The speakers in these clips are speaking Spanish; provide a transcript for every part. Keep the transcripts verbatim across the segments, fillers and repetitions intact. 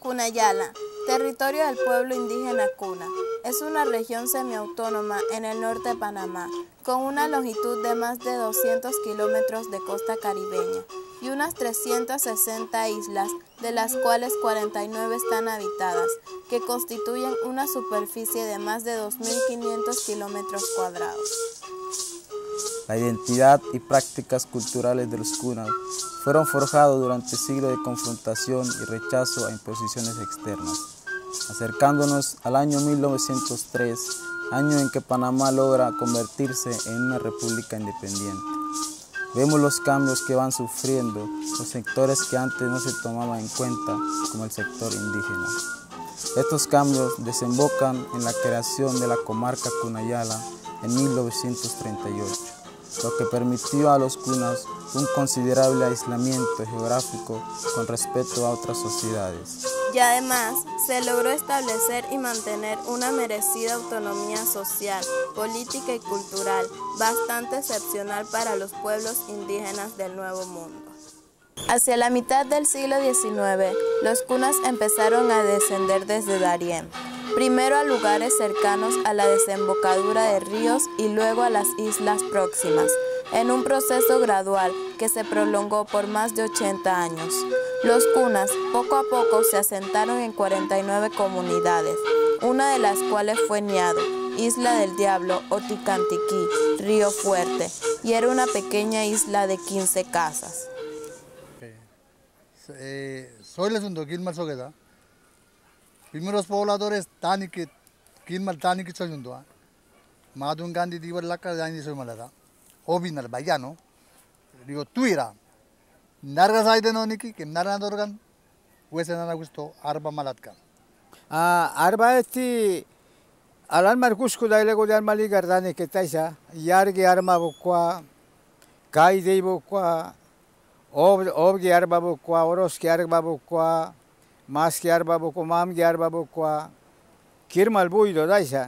Cunayala, territorio del pueblo indígena Cuna, es una región semiautónoma en el norte de Panamá, con una longitud de más de doscientos kilómetros de costa caribeña y unas trescientas sesenta islas, de las cuales cuarenta y nueve están habitadas, que constituyen una superficie de más de dos mil quinientos kilómetros cuadrados. La identidad y prácticas culturales de los Kunas fueron forjados durante siglos de confrontación y rechazo a imposiciones externas, acercándonos al año mil novecientos tres, año en que Panamá logra convertirse en una república independiente. Vemos los cambios que van sufriendo los sectores que antes no se tomaban en cuenta, como el sector indígena. Estos cambios desembocan en la creación de la comarca Cunayala en mil novecientos treinta y ocho, lo que permitió a los Kunas un considerable aislamiento geográfico con respecto a otras sociedades. Y además, se logró establecer y mantener una merecida autonomía social, política y cultural, bastante excepcional para los pueblos indígenas del Nuevo Mundo. Hacia la mitad del siglo diecinueve, los Kunas empezaron a descender desde Darién, primero a lugares cercanos a la desembocadura de ríos y luego a las islas próximas, en un proceso gradual que se prolongó por más de ochenta años. Los Kunas poco a poco se asentaron en cuarenta y nueve comunidades, una de las cuales fue Niado, Isla del Diablo o Ticantiquí, Río Fuerte, y era una pequeña isla de quince casas. Eh, soy el segundo Quilmal Sogueda. Primeros pobladores Taniki, Quilmal Taniki Soyundua, Madun Gandhi Divar Laka Dani Soymalada, Obinal Bayano, Rio Tuira, Narga Saidenoniki, que Narga Dorgan, Wesenana Gusto, Arba Malatka. Ah, Arba esti Alan Marcusco da Lego de Armali Gardani que taisa, Yargi Arma Bokwa, Kai de Bokwa, Obgi Arba Bokwa, Oroski Arba Bokwa, Maski Arba Bokwa, Mamgi Arba Bokwa, Kirmal Buido daisa.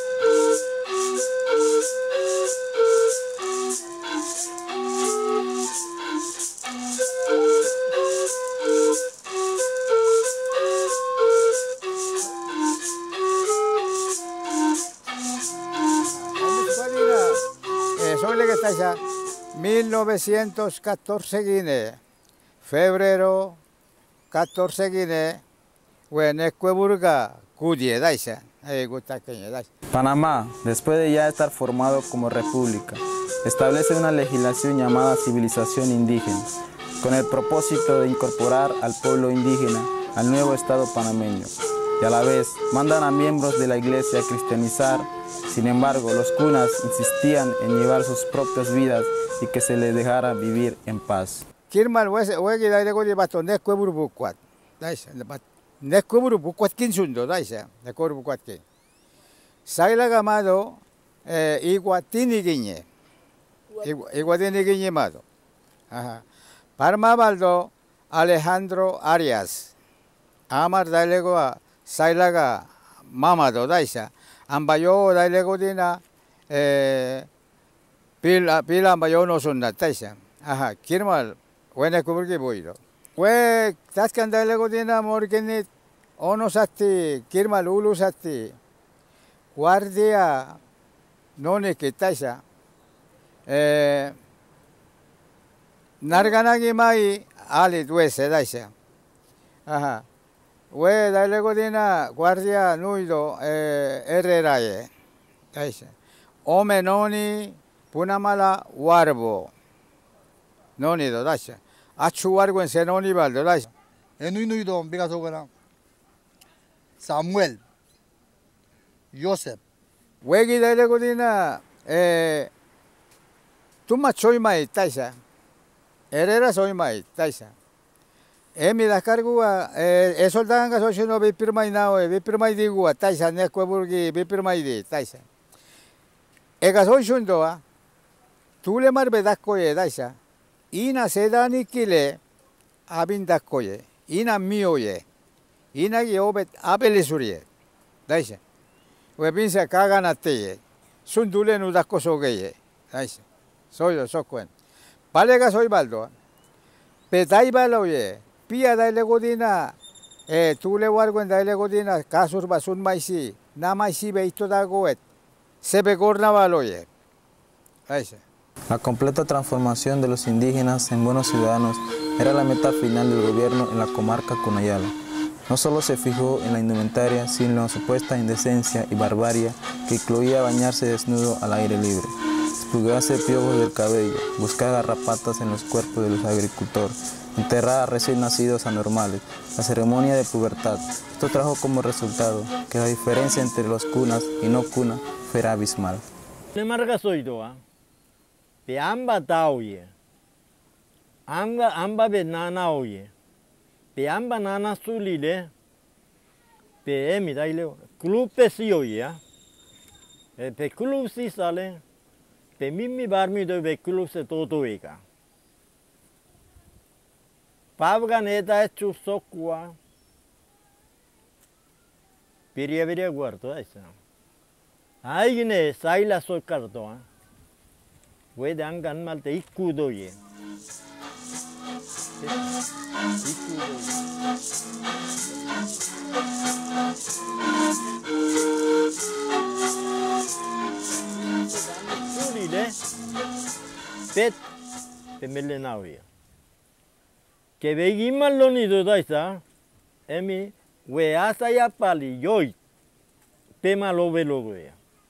mil novecientos catorce Guinea, febrero catorce Guinea, Huenecueburga, Cudie, Daisa, Panamá, después de ya estar formado como república, establece una legislación llamada civilización indígena, con el propósito de incorporar al pueblo indígena al nuevo Estado panameño, y a la vez mandan a miembros de la iglesia a cristianizar. Sin embargo, los Kunas insistían en llevar sus propias vidas y que se les dejara vivir en paz. Kirmal wegi da lego de bato nekweburu bukwat. Daisa, nekweburu bukwat kinsundo daisa, nekweburu bukwat ke. Saila gamado eh iguatini guiñe. Iguatini guiñe mado. Ajá. Parma baldo Alejandro Arias. Amar da lego a Sailaga mamado daisa. Ambayo da lego dina eh pila pila ambayo no son taisa. Ajá, kirmal wena kuburgi boido. We taskan da lego dina morgenit ono satti kirmal ulu satti. Guardia none que taisa. Eh narganagi mai ali duese daisa. Ajá. We da lego dina guardia nuido eh herreraye. Daisa. Ome noni punamala warbo. Noni do daisa. Achu wargo en senoni baldo daisa. Enuinuido Bigasogana, Samuel, Joseph. Wegi da lego dina eh tuma choy mai taisa. Herrera soy mai taisa. Emi da cargua eh e soldanga so shino bipirmai nao e bipirmai digua taisa nekweburgi bipirmai di taisa. Ega so shundo a tule marbe dakkoye taisa. Ina sedani kile abin dakkoye. Ina mioye. Ina gi obet abelesurie. Taisa. We pinsa kaganateye. Sundule nu dakko sogeye. Taisa. Soy so cuen. Palega soy baldo. Petai baloye. Pia da lego dina 에 둘레 wargo ndaile godina kasur basun maisi na maisi beito dagoet sebe gornavaloye. Aise. La completa transformación de los indígenas en buenos ciudadanos era la meta final del gobierno en la comarca Cunayala. No solo se fijó en la indumentaria, sino en la supuesta indecencia y barbarie que incluía bañarse desnudo al aire libre, expulgarse piojos del cabello, buscar garrapatas en los cuerpos de los agricultores, enterrar a recién nacidos anormales, la ceremonia de pubertad. Esto trajo como resultado que la diferencia entre los cunas y no cunas fuera abismal. Pe amba tauye, amba amba be nana oye, pe amba nana sulile, pe emi daile club pe si oye, pe club si sale, pe mimi barmi do be club se toto eka. Pavga neta echu sokua, piria piria guardo esa. Ay ne saila sokarto ah. Gue đang gắn mal tới cu đôi vậy, cu đi đấy, pet, pe mele nào vậy, cái về gì mà lo ni đồ đấy sao, em gue asa ya pali yoi, pe malo về lo vậy,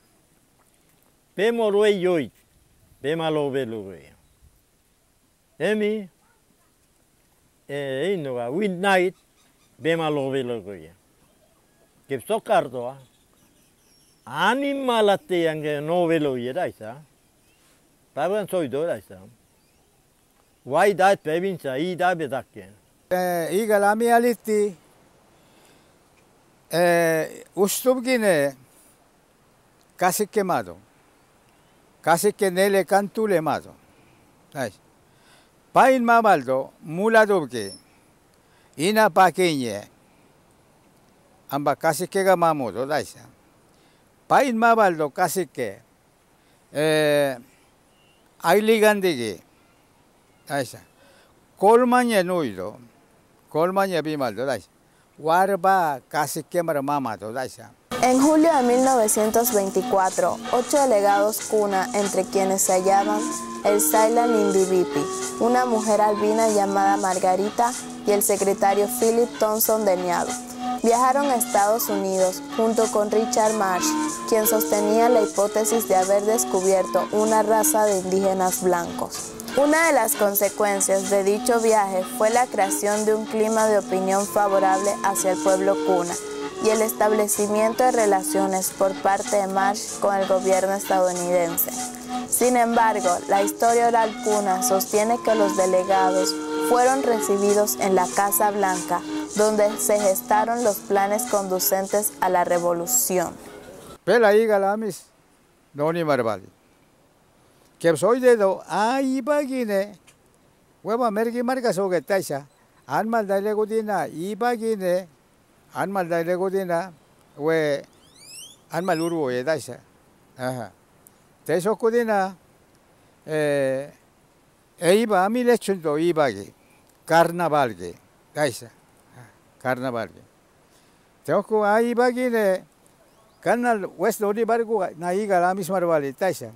pe moroi yoi. Be malo velo güey. Emi, eh, no va, win night, be malo velo güey. Que socardo, animalate yang no velo güey, daisa. Pagan soy do daisa. Why that province, I da bedakken. Eh, igalami aliti. Eh, ustubgine casi quemado. Casi que nele cantu le mato. Pain mamaldo, mula dobke, ina paqueñe, amba casi que gamamodo, daisa. Pain mamaldo, casi que, eh, hay ligandigi, daisa. Colmaña nuido, colmaña bimaldo, daisa. Warba casi que mamado, daisa. En julio de mil novecientos veinticuatro, ocho delegados cuna, entre quienes se hallaban el Saila Nindivipi, una mujer albina llamada Margarita, y el secretario Philip Thompson de Niado, viajaron a Estados Unidos junto con Richard Marsh, quien sostenía la hipótesis de haber descubierto una raza de indígenas blancos. Una de las consecuencias de dicho viaje fue la creación de un clima de opinión favorable hacia el pueblo cuna y el establecimiento de relaciones por parte de Marsh con el gobierno estadounidense. Sin embargo, la historia oral cuna sostiene que los delegados fueron recibidos en la Casa Blanca, donde se gestaron los planes conducentes a la revolución. Pela igalamis, noni marbali. Que soy de do, ay bagine, hueva mergi marga soguetaisa, anmal dale godina, y bagine, anmal dale godina, we anmal urbo yedaisa. Ajá. Te so godina, eh, e iba a mi lechundo ibagi, carnavalge, daisa, carnavalge. Te oku ay bagine, canal west doni bargu, na igalamis marbali, daisa.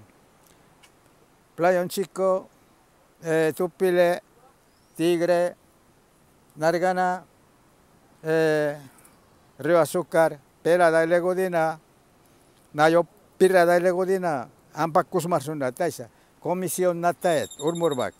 Playón Chico, eh, Tupile, Tigre, Nargana, eh, Río Azúcar, Pela da Legodina, Nayo Pirra da Legodina, Ampak Kusmarsunda, Taisa, Comisión Nataet, Urmurbak.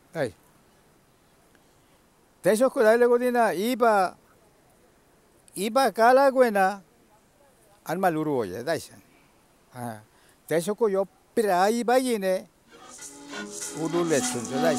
Tenso da Legodina, iba, iba Calagüena, Almal Uruguay, Taisa. Tenso yo Pirra iba yine, Udu letsun dai.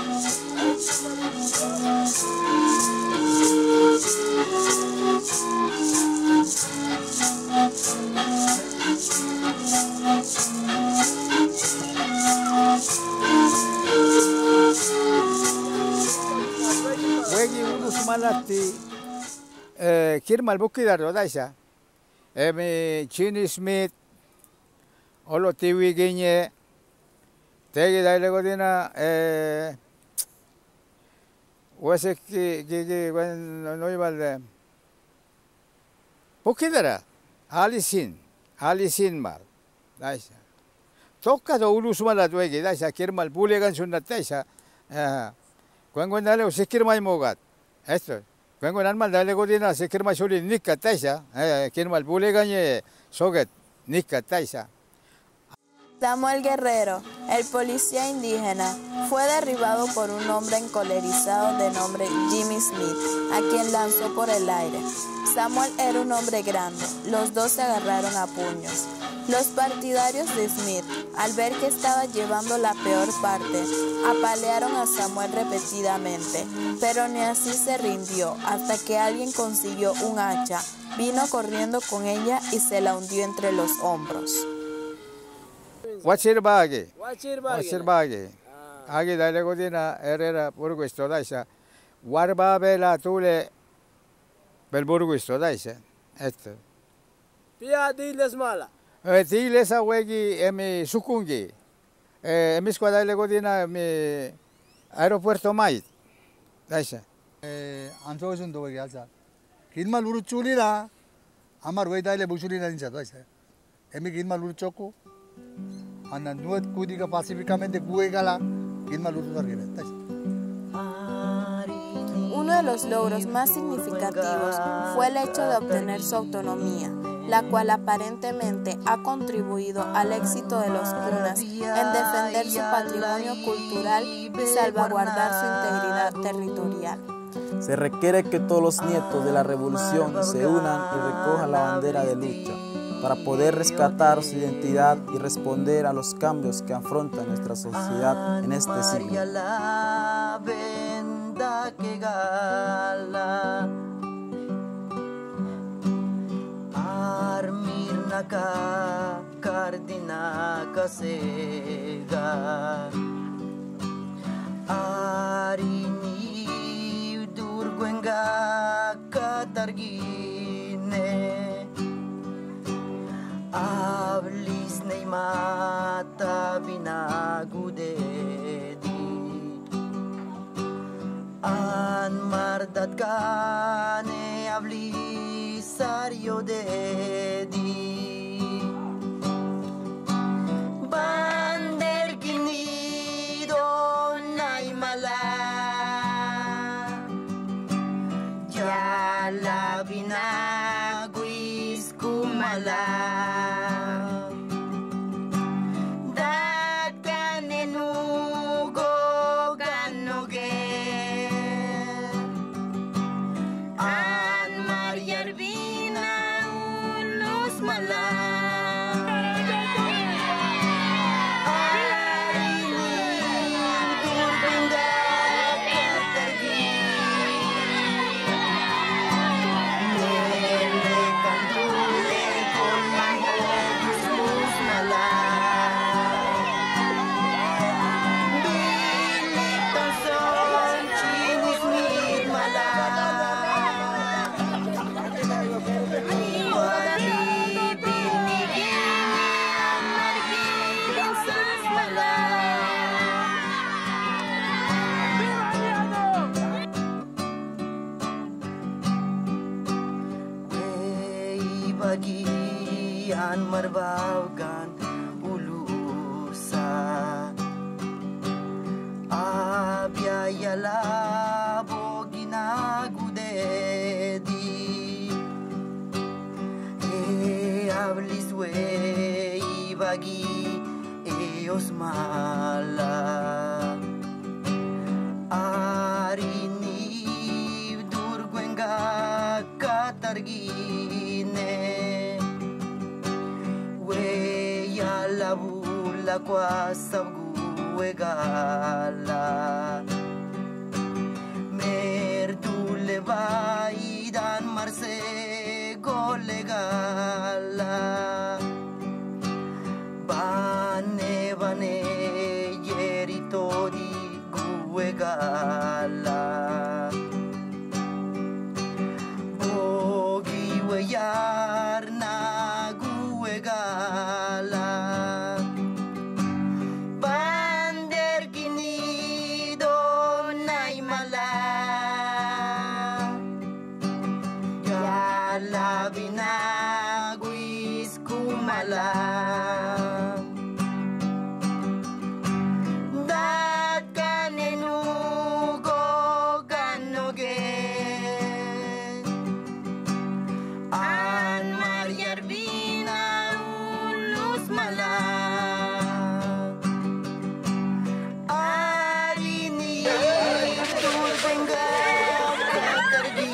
Wegi udu sumalati eh kirmal bukidar daisa. Emi Chini Smith olo tiwi genye Tegi dai legodina eh wese ki ki ki when no ibalde Pokidara, alisin, alisin mal, daisa. Toka do ulus malat wegi, daisa kirmal bulegan sunat daisa. Cuando dale o se kirmai mogat, esto. Cuando normal dale godina se kirmai soli nikka daisa, kirmal bulegan ye soget nikka daisa. Samuel Guerrero, el policía indígena, fue derribado por un hombre encolerizado de nombre Jimmy Smith, a quien lanzó por el aire. Samuel era un hombre grande, los dos se agarraron a puños. Los partidarios de Smith, al ver que estaba llevando la peor parte, apalearon a Samuel repetidamente, pero ni así se rindió hasta que alguien consiguió un hacha, vino corriendo con ella y se la hundió entre los hombros. Wachir bagi, wachir bagi. Agi dale godina erera burguisto daisa. Warba bela tule bel burguisto daisa. Esto. Pia diles mala. Diles a wegi emi sukungi. Emi squadra dale godina emi aeropuerto mai. Daisa. Anso es un doge alza. Kilma luru chulira. Amar wei dale buchulira ninja daisa. Emi kilma luru choco. Anda nuet cudica pacíficamente cuegala kilma luru dargere. Uno de los logros más significativos fue el hecho de obtener su autonomía, la cual aparentemente ha contribuido al éxito de los cunas en defender su patrimonio cultural y salvaguardar su integridad territorial. Se requiere que todos los nietos de la revolución se unan y recojan la bandera de lucha para poder rescatar su identidad y responder a los cambios que afronta nuestra sociedad en este siglo. Que gala Armirnaka Kardinaka Sega Arini Durgwenga Katargine Ablis Neymata Vinagudedi An mardat gane avli sario dedi Bander ginido naimala Ya la vinaguis kumala bagian merbaukan ulusa Abiayala boginagudedi E abliswe bagi e osmala Arini durgwenga katargine la bula kwa sabgu egala Merdule baidan marse golegala Bane bane yerito di guegala Bogi weyar na guegala la Abinaguis kumala Dat kanenugo ganoge An Mariarbina ulus mala Arini tulbenga katargi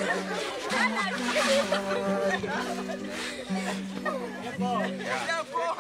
Yeah, bro.